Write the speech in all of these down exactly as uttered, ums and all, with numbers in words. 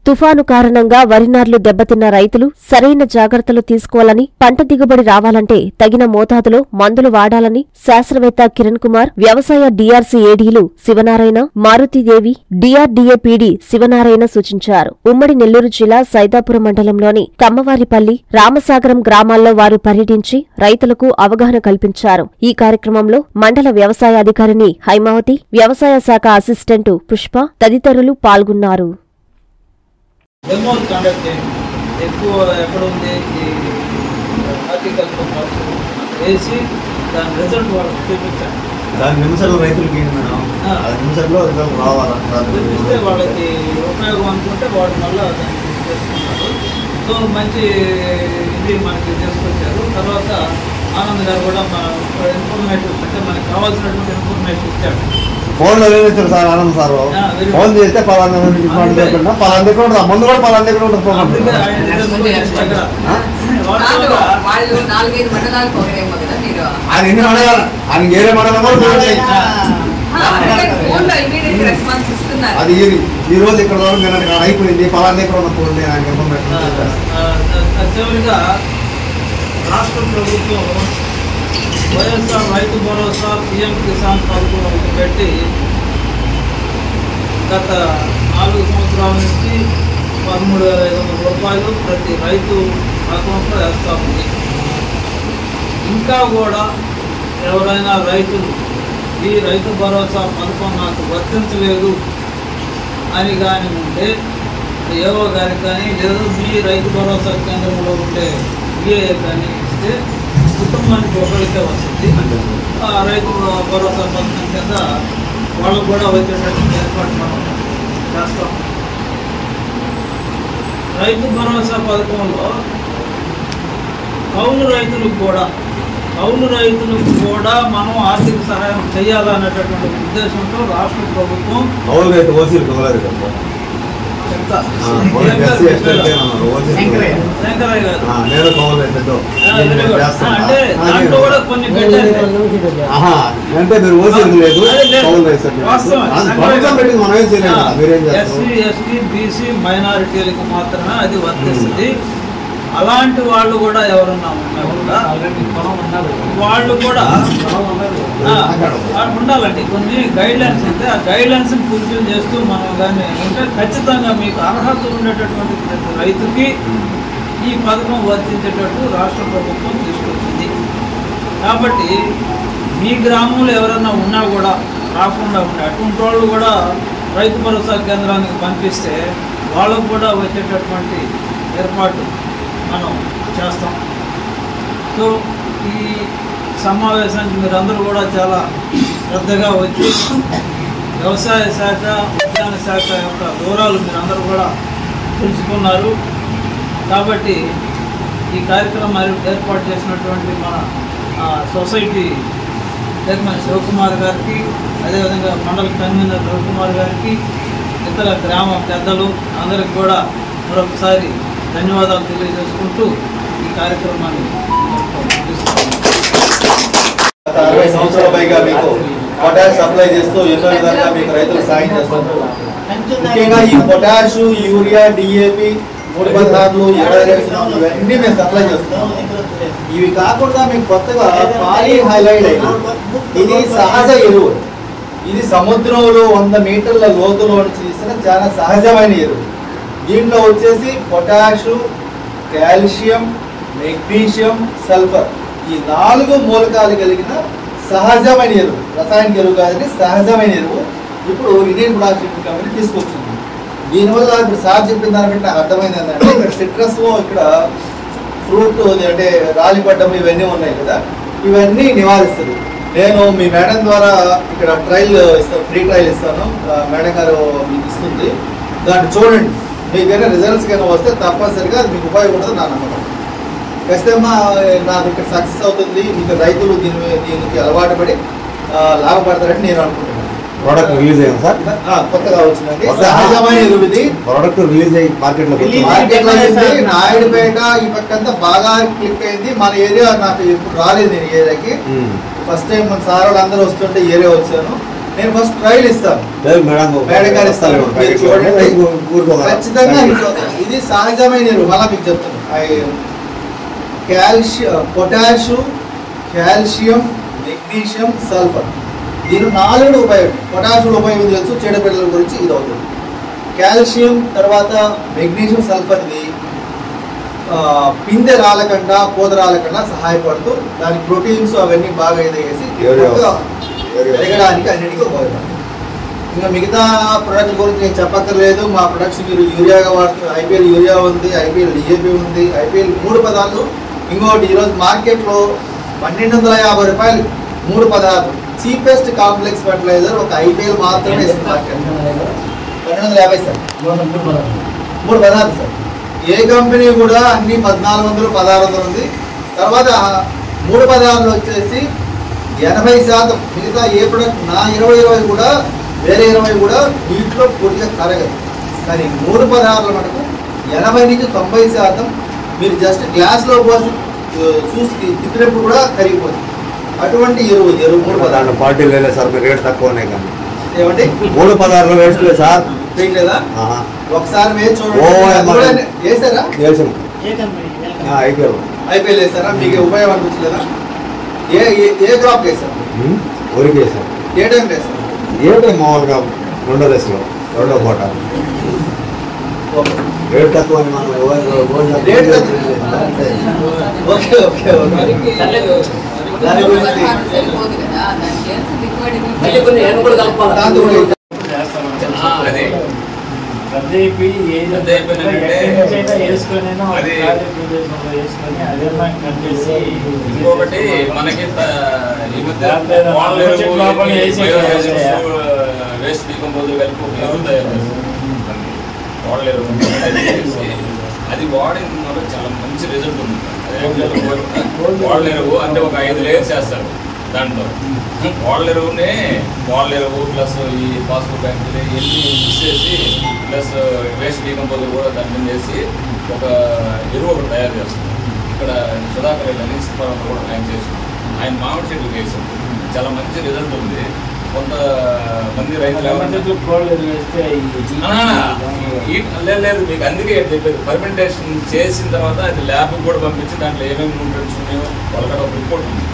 తుఫాను కారణంగా వరి నార్లు దెబ్బతిన్న రైతులు సరైన జాగ్రత్తలు తీసుకోవాలని, పంట దిగుబడి రావాలంటే తగిన మోతాదులో మందులు వాడాలని శాస్త్రవేత్త కిరణ్ కుమార్, వ్యవసాయ డీఆర్సీ ఏడీలు శివనారాయణ, మారుతీదేవి, డీఆర్డీఏ పీడీ శివనారాయణ సూచించారు. ఉమ్మడి నెల్లూరు జిల్లా సైదాపురం మండలంలోని కమ్మవారిపల్లి, రామసాగరం గ్రామాల్లో వారు పర్యటించి రైతులకు అవగాహన కల్పించారు. ఈ కార్యక్రమంలో మండల వ్యవసాయ అధికారిని హైమావతి, వ్యవసాయ శాఖ అసిస్టెంటు పుష్ప తదితరులు పాల్గొన్నారు. డెమోలు కండక్ట్ చేయండి. ఎక్కువ ఎక్కడ ఉంది ఈ హార్టికల్చర్ వర్క్స్ వేసి దాని రిజల్ట్ వాళ్ళకి చూపించండి. దాని నిమిషాలు రైతులకి మేడం నిమిషాల్లో రిజల్ట్ రావాలి చూపిస్తే వాళ్ళకి ఉపయోగం అనుకుంటే వాడు మళ్ళీ దాన్ని చేసుకుంటారు. సో మంచి ఇది మనకి తీసుకొచ్చారు. తర్వాత ఆనంద్ గారు కూడా మన ఇన్ఫర్మేటివ్ అంటే మనకి కావాల్సినటువంటి ఇన్ఫర్మేషన్ ఇచ్చాడు. ఫోన్ లో వేస్తారు సార్ ఆనంద్ సార్ ఫోన్ చేస్తే పలానా పలానా దగ్గర ఉంటుంది, ముందు కూడా పలానా దగ్గర ఉంటుంది. ఆయన ఎన్ని మండలాలు ఆయన వేరే మండలం అది ఈ రోజు ఇక్కడ నిన్న అయిపోయింది పలానా దగ్గర ఉన్న ఫోన్ ఆయన ఇన్ఫర్మేషన్. చివరిగా రాష్ట్ర ప్రభుత్వం వైఎస్ఆర్ రైతు భరోసా, పీఎం కిసాన్ పథకం పెట్టి గత నాలుగు సంవత్సరాల నుంచి పదమూడు వేల ఐదు వందల రూపాయలు ప్రతి రైతు అకౌంట్లో వేస్తూ ఉంది. ఇంకా కూడా ఎవరైనా రైతులు ఈ రైతు భరోసా పథకం నాకు వర్తించలేదు అని కానీ ఉంటే ఏవో గారికి కానీ లేదా మీ రైతు భరోసా కేంద్రంలో ఉండే విఏ కానీ ఇస్తే కుటుంబానికి ఒకరికే వస్తుంది. ఆ రైతు భరోసా పథకం కింద వాళ్ళకు కూడా వచ్చేటట్టు ఏర్పాటు మనం చేస్తాం. రైతు భరోసా పథకంలో కౌలు రైతులకు కూడా కౌలు రైతులకు కూడా మనం ఆర్థిక సహాయం చేయాలనేటటువంటి ఉద్దేశంతో రాష్ట్ర ప్రభుత్వం అంటే దాంట్లో కూడా కొన్ని ఎస్సీ ఎస్టీ బీసీ మైనారిటీలకు మాత్రమే అది వర్తిస్తుంది. అలాంటి వాళ్ళు కూడా ఎవరన్నా ఉన్నా కూడా వాళ్ళు కూడా ఉండాలండి. కొన్ని గైడ్ లైన్స్ అంటే ఆ గైడ్ లైన్స్ ఫుల్ఫిల్ చేస్తూ మనం కానీ ఉంటే ఖచ్చితంగా మీకు అర్హత ఉండేటటువంటి ప్రతి రైతుకి ఈ పథకం వర్తించేటట్టు రాష్ట్ర ప్రభుత్వం తీసుకొచ్చింది. కాబట్టి మీ గ్రామంలో ఎవరన్నా ఉన్నా కూడా రాకుండా ఉంటే అటువంటి వాళ్ళు కూడా రైతు భరోసా కేంద్రానికి పంపిస్తే వాళ్ళకు కూడా వచ్చేటటువంటి ఏర్పాటు మనం చేస్తాం. సో ఈ సమావేశానికి మీరందరూ కూడా చాలా శ్రద్ధగా వచ్చి వ్యవసాయ శాఖ, ఉద్యాన శాఖ యొక్క వివరాలు మీరందరూ కూడా తెలుసుకున్నారు. కాబట్టి ఈ కార్యక్రమాలు ఏర్పాటు చేసినటువంటి మన సొసైటీ చైర్మన్ శివకుమార్ గారికి, అదేవిధంగా మండల కన్వీనర్ రవికుమార్ గారికి, ఇతర గ్రామ పెద్దలు అందరికి కూడా మరొకసారి ధన్యవాదాలు తెలియజేసుకుంటూ ఈ కార్యక్రమాన్ని అరవై సంవత్సరాల పైగా మీకు పొటాష్ సప్లై చేస్తూ ఎన్నో విధాలుగా మీకు రైతులకు సాయం చేస్తున్నారు. ముఖ్యంగా ఈ పొటాష్, యూరియా, డిఏపి, మూడు పదార్థాలు, ఇవన్నీ మేము సప్లై చేస్తున్నాం. ఇవి కాకుండా మీకు కొత్తగా పాలీ హైలైట్ అయినా ఇది సహజ ఎరువు. ఇది సముద్రంలో వంద మీటర్ల లోతులో చేసిన చాలా సహజమైన ఎరువు. దీంట్లో వచ్చేసి పొటాషు, కాల్షియం, మెగ్నీషియం, సల్ఫర్ ఈ నాలుగు మూలకాలు కలిగిన సహజమైన ఎరువు, రసాయనిక ఎరువు కాదని సహజమైన ఎరువు ఇప్పుడు ఇండియన్ ప్రొడక్షన్ కంపెనీ తీసుకొచ్చింది. దీనివల్ల ఇప్పుడు సార్ చెప్పిన దానికంటే అర్థమైంది ఏంటంటే ఇక్కడ సిట్రస్, ఇక్కడ ఫ్రూట్ అంటే రాలిపడ్డం ఇవన్నీ ఉన్నాయి కదా, ఇవన్నీ నివారిస్తుంది. నేను మీ మేడం ద్వారా ఇక్కడ ట్రయల్ ఇస్తాను, ఫ్రీ ట్రయల్ ఇస్తాను. మేడం గారు మీకు ఇస్తుంది, దాన్ని చూడండి. మీకైనా రిజల్ట్స్ కైనా వస్తే తప్పనిసరిగా అది మీకు ఉపయోగపడుతుంది నా నమ్మకం. ఖచ్చితంగా నాకు ఇక్కడ సక్సెస్ అవుతుంది. మీకు రైతులు దీని దీనికి అలవాటు పడి లాభపడతారని నేను అనుకుంటున్నాను. ప్రోడక్ట్ రిలీజ్ అయ్యింది సార్, కొత్తగా వచ్చిందండి. సహజమైన ఎరువు ఇది. ప్రోడక్ట్ రిలీజ్ అయ్యి మార్కెట్లో మార్కెట్లో అయింది. నాయుడుపేట ఈ పక్కంతా బాగా క్లిక్ అయింది. మన ఏరియా నాకు ఎప్పుడు రాలేదు. నేను ఏరియాకి ఫస్ట్ టైం మన సార్ వాళ్ళు అందరూ వస్తుంటే ఏరియా వచ్చాను. నేను ఫస్ట్ ట్రయల్ ఇస్తాను, మేడం గారు ఇస్తాను, మీరు చూడండి ఖచ్చితంగా ఇది సహజమైన ఎరువు. మళ్ళీ మీకు చెప్తాను, calcium, potassium, calcium, magnesium, sulphur, దీని నాలుగు ఉపయోగం. పొటాషియం ఉపయోగం తెలుసు, చీడపీడల గురించి ఇది అవుతుంది. కాల్షియం తర్వాత మెగ్నీషియం, సల్ఫర్ది పిందె రాలకుండా పూత రాలకుండా సహాయపడుతూ దాని ప్రోటీన్స్ అవన్నీ బాగా ఎదిగేసి ఎదగడానికి అన్నిటికీ ఉపయోగపడుతుంది. ఇంకా మిగతా ప్రొడక్ట్ గురించి నేను చెప్పక్కర్లేదు. మా ప్రొడక్ట్స్ మీరు యూరియాగా వాడుతున్నారు. ఐపీఎల్ యూరియా ఉంది, ఐపీఎల్ డిఏపీ ఉంది, ఐపీఎల్ మూడు పదాలు. ఇంకోటి ఈరోజు మార్కెట్లో పన్నెండు వందల యాభై రూపాయలు మూడు పదార్థం చీపెస్ట్ కాంప్లెక్స్ ఫర్టిలైజర్ ఒక ఐపీఎల్ మాత్రమే ఇస్తుంది మార్కెట్. పన్నెండు వందల యాభై సార్ మూడు పదార్థం సార్. ఏ కంపెనీ కూడా అన్ని పద్నాలుగు వందలు పదహారు వందలు ఉంది. తర్వాత మూడు పదార్థాలు వచ్చేసి ఎనభై శాతం మిగతా ఏ ప్రొడక్ట్ నా ఇరవై ఇరవై కూడా వేరే ఇరవై కూడా వీటిలో పూర్తిగా కరగదు. కానీ మూడు పదార్థాల మటుకు ఎనభై నుంచి తొంభై శాతం మీరు జస్ట్ గ్లాస్లో పోసి చూసి తిప్పినప్పుడు కూడా కరిగిపోతుంది. అటువంటి ఎరువు ఎరువు మూడు పదార్థాలు పార్టీలు లేదు సార్, రేట్ తక్కువనే కానీ ఏమంటే మూడు పదార్థాలు వేస్ట్ లేదు సార్. లేదా ఒకసారి వేసి చూడండి. వేసారా ఐపీఎల్ ఐపీఎల్ వేసారా? మీకు ఉపయోగం అనిపించలేదా? ఏ ఏ క్రాప్ వేసారు? ఊరికి వేసారు. ఏ టైం వేసారు? ఏ టైం మామూలుగా రెండో దశలో రెండో పూట. రేట్ తక్కువ అని మనం రేట్ ఓకే ఓకే దాని గురించి ఇంకొకటి మనకి వేస్ట్ డీకంపోజర్ కలిపి ఒక ఎరువు తయారు చేస్తాం. అది వాడిన వల్ల చాలా మంచి రిజల్ట్ ఉంది. వాళ్ళ ఎరువు అంటే ఒక ఐదు లేయర్స్ చేస్తారు దాంట్లో. వాళ్ళ ఎరువునే వాళ్ళ ఎరువు ప్లస్ ఈ పాస్బుక్ బ్యాంకులు ఇవన్నీ మిక్స్ చేసి ప్లస్ వేస్ట్ డీకంపోజర్ కూడా దాని మీద వేసి ఒక ఎరువు ఒకటి తయారు చేస్తుంది. ఇక్కడ సుధాకర్ రెడ్డి సిఫారం కూడా ఆయన చేస్తుంది. ఆయన మామిడి చెట్లు వేసాం, చాలా మంచి రిజల్ట్ ఉంది. కొంత మంది రైతులు లేదు మీకు అందుకే చెప్పేది, ఫర్మెంటేషన్ చేసిన తర్వాత అది ల్యాబ్కి కూడా పంపించి దాంట్లో ఏమేమి న్యూట్రియంట్స్ ఉన్నాయో వాళ్ళకి ఒక రిపోర్ట్ ఉంది.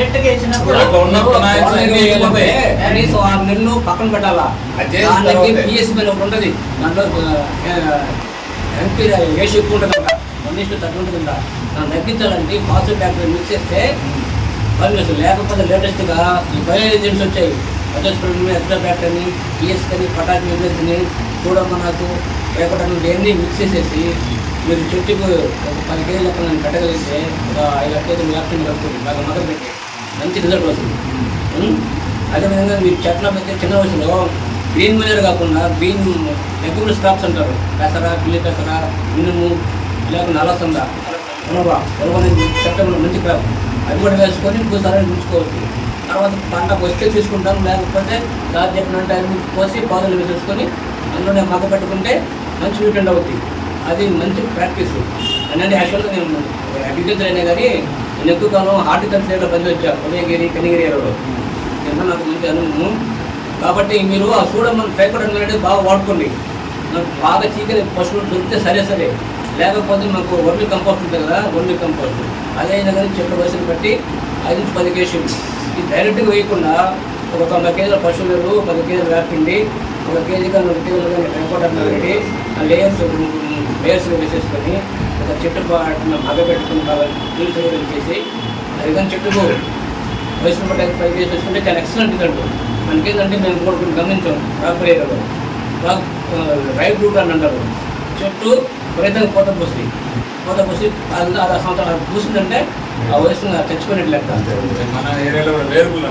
కనీసం ఆరు నెలలు పక్కన పెట్టాలా. పిఎస్సి మీద ఒకటి ఉంటుంది, దాంట్లో ఎంపీ వేసి ఎక్కువ ఉంటుంది కదా, వన్ ఇష్ట థర్టీ ఉంటుంది కదా. దాన్ని తగ్గించాలంటే పాజిటివ్ బ్యాక్టీరియా మిక్స్ చేస్తే పని. లేకపోతే లేటెస్ట్గా ఈ బయో ఏజెంట్స్ వచ్చాయి, అడ్జస్ట్మెంట్ ఎక్స్ట్రా బ్యాక్టీరియాని, పిఎస్ కానీ పటాకి యూజెస్ని చూడమన్నట్టు లేకపోతే ఇవన్నీ మిక్స్ చేసేసి మీరు చెట్టుకు ఒక పది కేజీల లెక్క నేను పెట్టగలిగితే ఒక ఐదు లక్ష కేజీలు వ్యాప్తిని కలుపుతుంది. బాగా మొదలు పెట్టి మంచి రిజల్ట్ వస్తుంది. అదేవిధంగా మీరు చెట్ల పెట్టి చిన్న వయసులో గ్రీన్ మేజర్ కాకుండా గ్రీన్ రెగ్యులర్ స్క్రాప్స్ అంటారు, పెసర, పిల్లి పెసర, మినుము, లేకపోతే నలసంద, ఉలవ ఉలవ చెట్ల మంచి క్రాప్, అవి కూడా వేసుకొని ఇంకోసారి ఉంచుకోవచ్చు. తర్వాత పంట వస్తే తీసుకుంటాం, లేకపోతే సార్ చెప్పినట్టు అవి పోసి పాదులు వేసేసుకొని అందులోనే మగ్గ పెట్టుకుంటే మంచి న్యూట్రెంట్ అవుతుంది. అది మంచి ప్రాక్టీస్. అంటే యాక్చువల్గా నేను అగ్రికల్చర్ అయినా కానీ నేను ఎక్కువ కాలం హార్టికల్చర్లో పనిచేసాను, ఉదయగిరి కనిగిరి ఏరియాలో. నిన్న నాకు మంచి అనుభవం. కాబట్టి మీరు ఆ సూడమన్ ట్రైకోడర్మా అనేది బాగా వాడుకోండి. నాకు బాగా చీకటి పశువులు దొరికితే సరే సరే, లేకపోతే మాకు వర్మి కంపోస్ట్ ఉంటుంది కదా, వర్మి కంపోస్ట్ అదైనా కానీ చెట్ల వయసును బట్టి ఐదు నుంచి పది కేజీలు ఇది డైరెక్ట్గా వేయకుండా ఒక తొంభై కేజీల పశువులు, పది కేజీలు వేపిండి, ఒక కేజీ కానీ రెండు కేజీలు కానీ ట్రైకోడర్మా పెట్టి ఆ లేయర్స్ లేయర్స్గా వేసేసుకొని ఒక చెట్టు మగ పెట్టుకుని బాగా నీళ్ళు చేసి అది కానీ చెట్టుకు వయసును బట్టి ఐదు పది కేజీలు వేసుకుంటే చాలా ఎక్సలెంట్ రిజల్ట్. మనకేంటంటే మేము కూడా కొన్ని గమనించాం రాబోయే ఏరియాలో బాగా రైట్ రూట్ అని అంటారు. చెట్టు విపరీతంగా పూత పూసి పూత పూసి అది ఆ సంవత్సరాలు పూసిందంటే ఆ వయసు చచ్చిపోయినట్టు లెక్క. మన ఏరియాలో వేరుకులు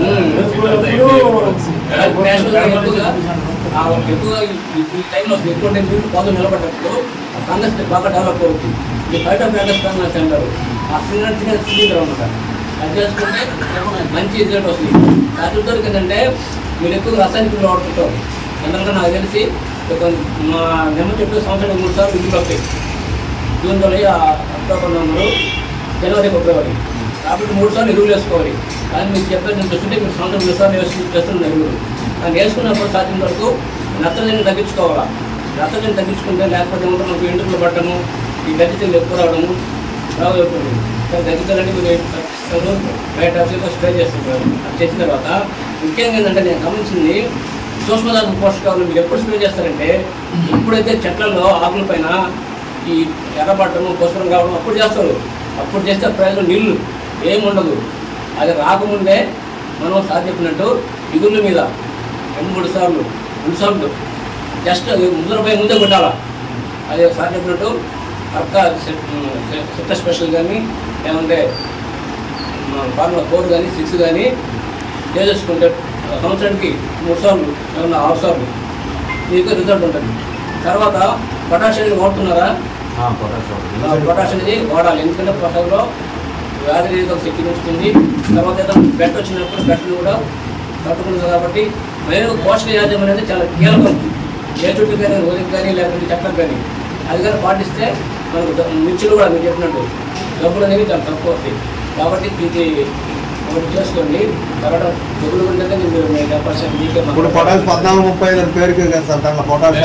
ఎక్కువగా ఈ టైంలో ఎక్కువ నీళ్ళు పాదులు నిలబడ్డప్పుడు ఆ ఫంగస్ బాగా డెవలప్ అవుతుంది. ఈ బయట ఫంగస్ ఫంగస్ అంటారు, ఆ సింగర్ చిన్న స్లీటర్ అనమాట. అది చేసుకుంటే మంచి రిజల్ట్ వస్తుంది. దాంతో ఏంటంటే మీరు ఎక్కువ రసాయనికులు వాడుతుంటారు. ఎందుకంటే నాకు తెలిసి ఒక మా నిమ్మ చెట్టు సంవత్సరానికి మూడు సార్లు ఇంటికి వస్తాయి. జూన్ జూలై అక్టోబర్ నవంబరు జనవరి ఫిబ్రవరి, కాబట్టి మూడు సార్లు ఎరువులు వేసుకోవాలి. కానీ మీకు చెప్పేది చూస్తుంటే మీరు సంవత్సరం మూడు సార్లు వేసుకుని చేస్తున్నారు ఎరువులు. దాన్ని వేసుకున్నప్పుడు సాధ్యం వరకు నత్రజని తగ్గించుకోవాలా. నత్రజని తగ్గించుకుంటే లేకపోతే ఉంటే మనకు ఎంట్రుకలు పట్టడము, ఈ గడ్డి తెగులు ఎక్కువ రావడము రావుతుంది. తగ్గుతారంటే మీరు బయట స్ప్రే చేస్తుంటారు. అది చేసిన తర్వాత ముఖ్యంగా ఏంటంటే నేను గమనించింది సూక్ష్మధాతు పోషకాలు మీరు ఎప్పుడు స్ప్రే చేస్తారంటే ఎప్పుడైతే చెట్లలో ఆకుల పైన ఈ ఎర్రబట్టము పసుపు కావడం అప్పుడు చేస్తారు. అప్పుడు చేస్తే ప్రయోజనం నీళ్ళు ఏముండదు. అది రాకముందే మనం సార్ చెప్పినట్టు ఇగుళ్ళ మీద రెండు మూడు సార్లు రెండు సార్లు జస్ట్ అది ముద్రపై ముందే కొట్టాలా. అది సార్ చెప్పినట్టు అక్క సిట్ట స్పెషల్ కానీ లేకుంటే ఫార్ములా ఫోర్ కానీ సిక్స్ కానీ చేసేసుకుంటే సంవత్సరానికి మూడు సార్లు ఏమన్నా ఆరు సార్లు మీకు రిజల్ట్ ఉంటుంది. తర్వాత పొటాష్ అనేది వాడుతున్నారా? పొటాష్ అనేది వాడాలి. ఎందుకంటే పొటాషలో వ్యాధి నిరోధక శక్తి వస్తుంది. తర్వాత ఏదైనా బెట్ట వచ్చినప్పుడు బెట్టలు కూడా తట్టుకుంటుంది. కాబట్టి మెయిన్ పోషక యాజం అనేది చాలా కీలకం. ఏ చుట్టూ కానీ రోజుకి కానీ లేకపోతే చెట్లకు కానీ అది కానీ పాటిస్తే మనకు మిర్చిలు కూడా మీరు చెప్పినట్టు డబ్బులు అనేవి చాలా తక్కువ వస్తాయి. కాబట్టి ఇది ఒకటి చేసుకోండి. తర్వాత డబ్బులు ఉంటే మీరు డెబ్బై పర్సెంట్ మీకే పొటాష్ పద్నాలుగు ముప్పై ఐదు పేరుకే కదా సార్ దాంట్లో పొటాష్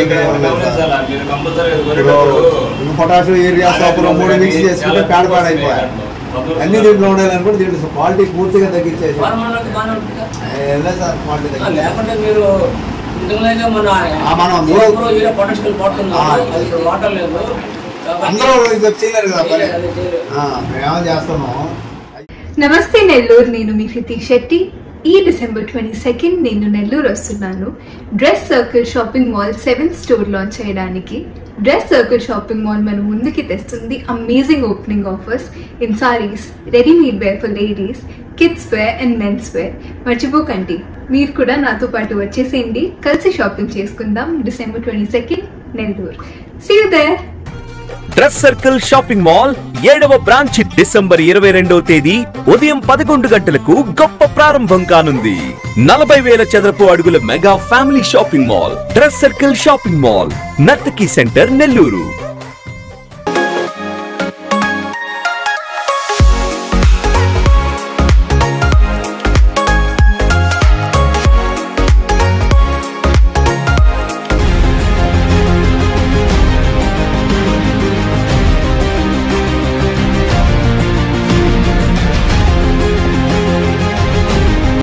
పొటాష్ ఏరియా సోపర్ మూడు మిక్స్ చేసుకుంటే పేడ పేడ అయిపోయాయి. అన్ని దీంట్లో ఉండాలనుకుంటే దీంట్లో క్వాలిటీ పూర్తిగా తగ్గించేసి లేకుంటే మీరు వాటర్ లేదు అందరూ చేయలేరు కదా మేము చేస్తున్నాం. నమస్తే నెల్లూరు, నేను మీ హృతిక్ శెట్టి. ఈ డిసెంబర్ ట్వంటీ సెకండ్ నేను నెల్లూరు వస్తున్నాను Dress Circle shopping mall seventh store launch చేయడానికి. డ్రెస్ సర్కిల్ షాపింగ్ మాల్ మన ముందుకి తెస్తుంది amazing opening offers in saris, readymade wear for ladies, kids wear and men's wear. మర్చిపోకండి, మీరు కూడా నాతో పాటు వచ్చేసేయండి. కలిసి షాపింగ్ చేసుకుందాం. December twenty second Nellore. See you there. Dress Circle shopping mall ఏడవ బ్రాంచ్ డిసెంబర్ ఇరవై రెండవ తేదీ ఉదయం పదకొండు గంటలకు గొప్ప ప్రారంభం కానుంది. నలభై వేల చదరపు అడుగుల mega family shopping mall Dress Circle shopping mall, Narthaki centre, Nellore.